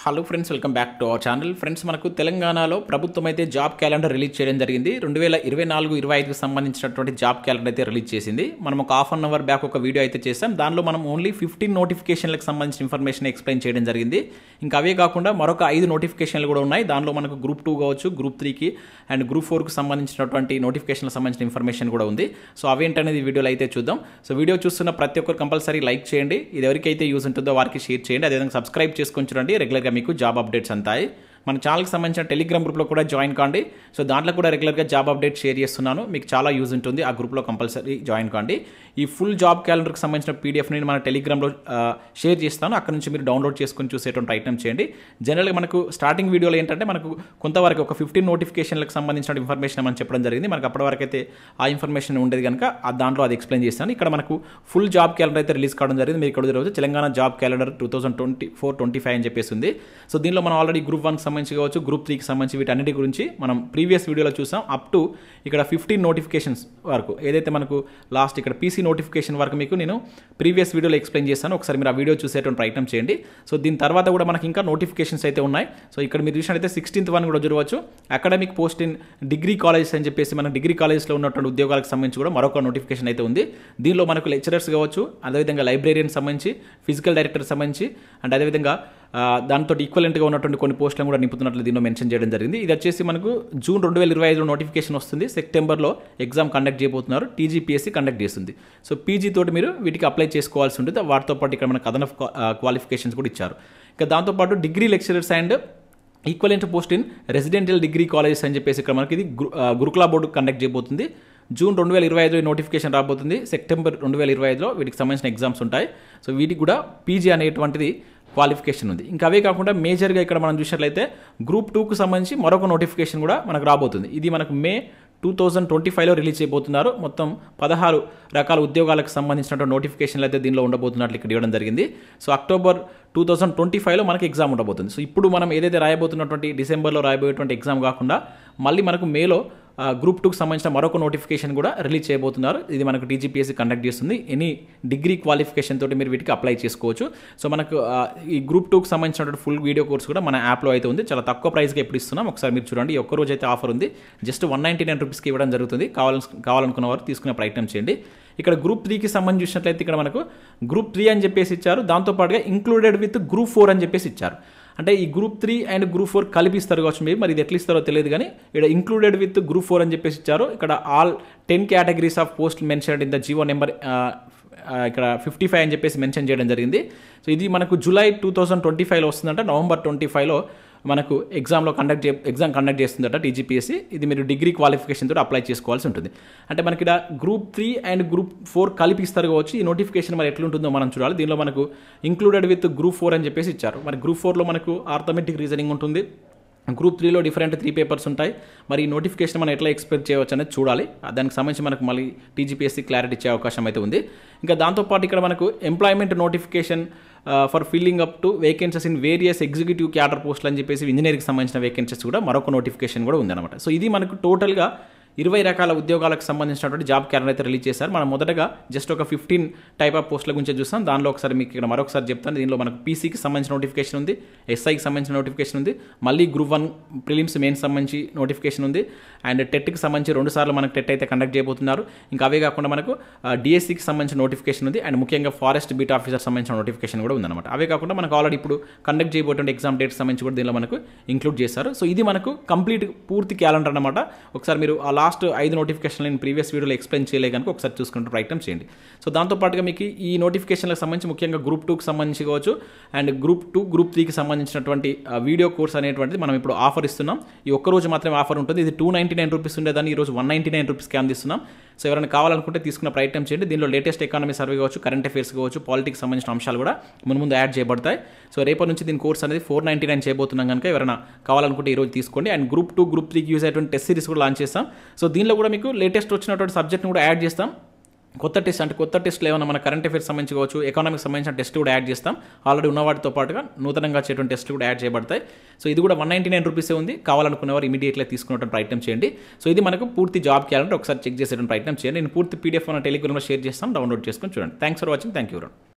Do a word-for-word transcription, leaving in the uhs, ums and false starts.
Hello friends, welcome back to our channel. Friends, మనకు తెలంగాణలో ప్రభుత్వం అయితే జాబ్ క్యాలెండర్ రిలీజ్ చేయడం జరిగింది. రెండు వేల ఇరవై నాలుగు ఇరవై ఐదుకి సంబంధించినటువంటి జాబ్ క్యాలెండర్ అయితే రిలీజ్ చేసింది. మనం ఒక హాఫ్ అన్ అవర్ బ్యాక్ ఒక వీడియో అయితే చేసాం. దానిలో మనం ఓన్లీ ఫిఫ్టీన్ నోటిఫికేషన్లకు సంబంధించిన ఇన్ఫర్మేషన్ ఎక్స్ప్లెయిన్ చేయడం జరిగింది. ఇంకా అవే కాకుండా మరొక ఐదు నోటిఫికేషన్లు కూడా ఉన్నాయి. దానిలో మనకు గ్రూప్ టూ కావచ్చు, గ్రూప్ త్రీకి అండ్ గ్రూప్ ఫోర్కి సంబంధించినటువంటి నోటిఫికేషన్లకు సంబంధించిన ఇన్ఫర్మేషన్ కూడా ఉంది. సో అవేంటనేది వీడియోలో అయితే చూద్దాం. సో వీడియో చూస్తున్న ప్రతి ఒక్కరు కంపల్సరీ లైక్ చేయండి. ఇది ఎవరికైతే యూజ్ ఉంటుందో వారికి షేర్ చేయండి. అదేవిధంగా సబ్స్క్రైబ్ చేసుకొని చూడండి. రెగ్యులర్గా మీకు జాబ్ అప్డేట్స్ అంతాయి. మన ఛానల్కి సంబంధించిన టెలిగ్రామ్ గ్రూప్లో కూడా జాయిన్ కాండి. సో దాంట్లో కూడా రెగ్యులర్గా జాబ్ అప్డేట్ షేర్ చేస్తున్నాను. మీకు చాలా యూజ్ ఉంటుంది. ఆ గ్రూప్లో కంపల్సరీ జాయిన్ కాండి. ఈ ఫుల్ జాబ్ క్యాలెండర్కి సంబంధించిన పీడిఎఫ్ని మన టెలిగ్రామ్లో షేర్ చేస్తాను. అక్కడ నుంచి మీరు డౌన్లోడ్ చేసుకొని చూసేటువంటి ప్రయత్నం చేయండి. జనరల్గా మనకు స్టార్టింగ్ వీడియోలో ఏంటంటే మనకు కొంతవరకు ఒక ఫిఫ్టీన్ నోటిఫికేషన్లకు సంబంధించిన ఇన్ఫర్మేషన్ మనం చెప్పడం జరిగింది. మనకు అప్పటి వరకు అయితే ఆ ఇన్ఫర్మేషన్ ఉండేది కనుక దాంట్లో అది ఎక్స్ప్లెయిన్ చేస్తాను. ఇక్కడ మనకు ఫుల్ జాబ్ క్యాలెండర్ అయితే రిలీజ్ కావడం జరిగింది. మీరు ఇక్కడ రోజు Telangana job calendar two thousand twenty four twenty five అని చెప్పేసి ఉంది. సో దీనిలో మనం ఆల్రెడీ గ్రూప్ వన్కి సంబంధించి కావచ్చు, గ్రూప్ త్రీకి సంబంధించి వీటన్నిటి గురించి మనం ప్రీవియస్ వీడియోలో చూసాం. అప్ టు ఇక్కడ ఫిఫ్టీన్ నోటిఫికేషన్స్ వరకు ఏదైతే మనకు లాస్ట్ ఇక్కడ పీసీ నోటిఫికేషన్ వరకు మీకు నేను ప్రీవియస్ వీడియోలో ఎక్స్ప్లెయిన్ చేస్తాను. ఒకసారి మీరు ఆ వీడియో చూసేటువంటి ప్రయత్నం చేయండి. సో దీని తర్వాత కూడా మనకి ఇంకా నోటిఫికేషన్స్ అయితే ఉన్నాయి. సో ఇక్కడ మీరు చూసినట్టయితే సిక్స్టీన్త్ వన్ కూడా చూడవచ్చు. Academic post in degree colleges అని చెప్పేసి మన డిగ్రీ కాలేజ్లో ఉన్నటువంటి ఉద్యోగాలకు సంబంధించి కూడా మరొక నోటిఫికేషన్ అయితే ఉంది. దీనిలో మనకు లెక్చరర్స్ కావచ్చు, అదేవిధంగా లైబ్రేరియన్ సంబంధించి, ఫిజికల్ డైరెక్టర్ సంబంధించి అండ్ అదేవిధంగా దాంతో ఈక్వలెంట్గా ఉన్నటువంటి కొన్ని పోస్టులను కూడా నింపుతున్నట్లు దీనిలో మెన్షన్ చేయడం జరిగింది. ఇది వచ్చేసి మనకు జూన్ రెండు వేల ఇరవై ఐదులో నోటిఫికేషన్ వస్తుంది. సెప్టెంబర్లో ఎగ్జామ్ కండక్ట్ చేయబోతున్నారు. టీజీపీఎస్సీ కండక్ట్ చేస్తుంది. సో పీజీ తోటి మీరు వీటికి అప్లై చేసుకోవాల్సి ఉంటుంది. వాటితో పాటు ఇక్కడ మనకు అదనపు క్వాలిఫికేషన్స్ కూడా ఇచ్చారు. ఇంకా దాంతోపాటు degree lecturers and equivalent post in residential degree colleges అని చెప్పేసి ఇక్కడ మనకి ఇది గురుకుల బోర్డు కండక్ట్ చేయబోతుంది. జూన్ రెండు వేల ఇరవై ఐదులో నోటిఫికేషన్ రాబోతుంది. సెప్టెంబర్ రెండు వేల ఇరవై ఐదులో వీటికి సంబంధించిన ఎగ్జామ్స్ ఉంటాయి. సో వీటికి కూడా పీజీ అనేటువంటిది క్వాలిఫికేషన్ ఉంది. ఇంకా అవే కాకుండా మేజర్గా ఇక్కడ మనం చూసినట్లయితే గ్రూప్ టూకు సంబంధించి మరొక నోటిఫికేషన్ కూడా మనకు రాబోతుంది. ఇది మనకు మే టూ థౌజండ్ ట్వంటీ ఫైవ్లో రిలీజ్ చేయబోతున్నారు. మొత్తం పదహారు రకాల ఉద్యోగాలకు సంబంధించినటువంటి నోటిఫికేషన్లు అయితే దీనిలో ఉండబోతున్నట్లు ఇక్కడ ఇవ్వడం జరిగింది. So October two thousand twenty ఫైవ్లో మనకి ఎగ్జామ్ ఉండబోతుంది. సో ఇప్పుడు మనం ఏదైతే రాయబోతున్నటువంటి డిసెంబర్లో రాయబోయేటువంటి ఎగ్జామ్ కాకుండా మళ్ళీ మనకు మేలో గ్రూప్ టూకి సంబంధించిన మరొక నోటిఫికేషన్ కూడా రిలీజ్ చేయబోతున్నారు. ఇది మనకు టీజీపీఎస్సీ కండక్ట్ చేస్తుంది. ఎనీ డిగ్రీ క్వాలిఫికేషన్ తోటి మీరు వీటికి అప్లై చేసుకోవచ్చు. సో మనకు ఈ గ్రూప్ టూకి సంబంధించినటువంటి ఫుల్ వీడియో కోర్స్ కూడా మన యాప్లో అయితే ఉంది. చాలా తక్కువ ప్రైస్గా ఎప్పుడు ఇస్తున్నాం. ఒకసారి మీరు చూడండి. ఒక్క రోజు అయితే ఆఫర్ ఉంది. జస్ట్ వన్ నైంటీ నైన్ రూపీస్కి ఇవ్వడం జరుగుతుంది. కావాల కావాలనుకున్న వారు తీసుకునే ప్రయత్నం చేయండి. ఇక్కడ గ్రూప్ త్రీకి సంబంధించి చూసినట్లయితే ఇక్కడ మనకు గ్రూప్ త్రీ అని చెప్పేసి ఇచ్చారు. దాంతోపాటుగా ఇంక్లూడెడ్ విత్ గ్రూప్ ఫోర్ అని చెప్పేసి ఇచ్చారు. అంటే ఈ group three and group four కలిపిస్తారు కావచ్చు. మీరు మరి ఇది ఎట్లా ఇస్తారో తెలియదు, కానీ ఇక్కడ ఇంక్లూడెడ్ విత్ గ్రూప్ ఫోర్ అని చెప్పేసి ఇచ్చారు. ఇక్కడ all ten categories of post mention in the GO number ఇక్కడ ఫిఫ్టీ ఫైవ్ అని చెప్పేసి మెన్షన్ చేయడం జరిగింది. సో ఇది మనకు జూలై టూ థౌసండ్ ట్వంటీ ఫైవ్లో వస్తుందంట. నవంబర్ ట్వంటీ ఫైవ్లో మనకు ఎగ్జామ్లో కండక్ట్ చే ఎగ్జామ్ కండక్ట్ చేస్తుందట టీజీపీఎస్సీ. ఇది మీరు డిగ్రీ క్వాలిఫికేషన్ తోటి అప్లై చేసుకోవాల్సి ఉంటుంది. అంటే మనకి ఇక్కడ group three and group four కలిపి ఇస్తారు కావచ్చు. ఈ నోటిఫికేషన్ మరి ఎట్లుంటుందో మనం చూడాలి. దీనిలో మనకు ఇంక్లూడెడ్ విత్ గ్రూప్ ఫోర్ అని చెప్పేసి ఇచ్చారు. మరి గ్రూప్ ఫోర్లో మనకు ఆర్థమెటిక్ రీజనింగ్ ఉంటుంది. గ్రూప్ త్రీలో డిఫరెంట్ త్రీ పేపర్స్ ఉంటాయి. మరి ఈ నోటిఫికేషన్ మనం ఎట్లా ఎక్స్పెక్ట్ చేయవచ్చు అనేది చూడాలి. దానికి సంబంధించి మనకు మళ్ళీ టీజీపీఎస్సీ క్లారిటీ ఇచ్చే అవకాశం అయితే ఉంది. ఇంకా దాంతోపాటు ఇక్కడ మనకు employment notification for filling up to vacancies in various executive cadre పోస్టులు అని చెప్పేసి ఇంజనీరింగ్కి సంబంధించిన వేకెన్సీస్ కూడా మరొక నోటిఫికేషన్ కూడా ఉందన్నమాట. సో ఇది మనకు టోటల్గా ఇరవై రకాల ఉద్యోగాలకు సంబంధించినటువంటి జాబ్ క్యాలెండర్ అయితే రిలీజ్ చేశారు. మనం మొదటగా జస్ట్ ఒక ఫిఫ్టీన్ టైప్ ఆఫ్ పోస్టుల గురించి చూస్తాం. దానిలో ఒకసారి మీకు ఇక్కడ మరొకసారి చెప్తాను. దీనిలో మనకు పీసీకి సంబంధించిన నోటిఫికేషన్ ఉంది, ఎస్ఐకి సంబంధించిన నోటిఫికేషన్ ఉంది, మళ్ళీ గ్రూప్ వన్ ప్రిలిమ్స్ మెయిన్స్ సంబంధించి నోటిఫికేషన్ ఉంది, అండ్ టెట్కి సంబంధించి రెండు సార్లు మనకు టెట్ అయితే కండక్ట్ చేయబోతున్నారు. ఇంకా అవే కాకుండా మనకు డిఎస్సికి సంబంధించిన నోటిఫికేషన్ ఉంది, అండ్ ముఖ్యంగా ఫారెస్ట్ బీట్ ఆఫీసర్ సంబంధించిన నోటిఫికేషన్ కూడా ఉందన్నమాట. అవే కాకుండా మనకు ఆల్రెడీ ఇప్పుడు కండక్ట్ చేయబోతున్న ఎగ్జామ్ డేట్స్ సంబంధించి కూడా దీనిలో మనకు ఇంక్లూడ్ చేశారు. సో ఇది మనకు కంప్లీట్ పూర్తి క్యాలెండర్ అనమాట. ఒకసారి మీరు ఆ లాస్ట్ ఐదు నోటిఫికేషన్ నేను ప్రీవియస్ వీడియోలో ఎక్స్ప్లెయిన్ చేయలే కనుక ఒకసారి చూసుకుంటూ ప్రయత్నం చేయండి. సో దాంతోపాటుగా మీకు ఈ నోటిఫికేషన్లకు సంబంధించి ముఖ్యంగా గ్రూప్ టూకి సంబంధించి కావచ్చు అండ్ గ్రూప్ టూ గ్రూప్ త్రీకి సంబంధించినటువంటి వీడియో కోర్స్ అనేటువంటిది మనం ఇప్పుడు ఆఫర్ ఇస్తున్నాం. ఈ ఒక్కరోజు మాత్రమే ఆఫర్ ఉంటుంది. ఇది టూ నైంటీ నైన్ రూపీస్ ఉండేదాన్ని ఈరోజు వన్ నైంటీ నైన్ రూపీస్కి అందిస్తున్నాం. సో ఎవరైనా కావాలనుకుంటే తీసుకునే ప్రయత్నం చేయండి. దీనిలో లేటెస్ట్ ఎకానమీ సర్వే కావచ్చు, కరెంట్ అఫేర్స్ కావచ్చు, పాలిటిక్స్ సంబంధించిన అంశాలు కూడా ముందు ముందు యాడ్ చేయబడతాయి. సో రేపటి నుంచి దీని కోర్స్ అనేది ఫోర్ నైంటీ నైన్ చేయబోతున్నాం కనుక ఎవరైనా కావాలనుకుంటే ఈరోజు తీసుకోండి. అండ్ గ్రూప్ టూ గ్రూప్ త్రీకి యూజ్ అయ్యేటువంటి టెస్ట్ సిరీస్ కూడా లాంచ్ చేస్తాం. సో దీనిలో కూడా మీకు లేటెస్ట్ వచ్చినటువంటి సబ్జెక్ట్ని కూడా యాడ్ చేస్తాం. కొత్త టెస్ట్ అంటే కొత్త టెస్ట్లు ఏమైనా మన కరెంట్ అఫేర్స్ సంబంధించి కావచ్చు, ఎకానమిక్స్ సంబంధించిన టెస్ట్ కూడా యాడ్ చేస్తాం. ఆల్రెడీ ఉన్న వాటితో పాటుగా నూతనంగా వచ్చేటువంటి టెస్ట్లు కూడా యాడ్ చేయబడతాయి. సో ఇది కూడా వన్ నైంటీ నైన్ రూపీసే ఉంది. కావాలనుకునేవారు ఇమీడియట్గా తీసుకునేటువంటి ప్రయత్నం చేయండి. సో ఇది మనకు పూర్తి జాబ్ క్యాలెండర్. ఒకసారి చెక్ చేసేటువంటి ప్రయత్నం చేయండి. నేను పూర్తి పీడిఎఫ్ మన టెలిగ్రామ్లో షేర్ చేస్తాం. డౌన్లోడ్ చేసుకొని చూడండి. Thanks for watching. Thank you.